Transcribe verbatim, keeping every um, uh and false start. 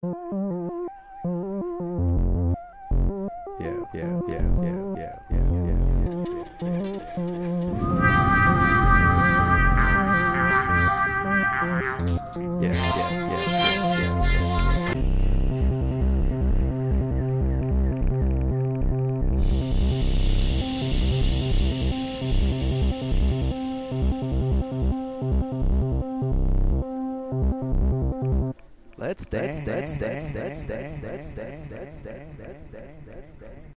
Yeah, yeah, yeah, yeah, yeah, yeah, yeah, yeah, yeah, yeah, yeah, yeah. Let's dance, dance, dance, dance, dance, dance, dance, dance, dance, dance, dance, dance, dance.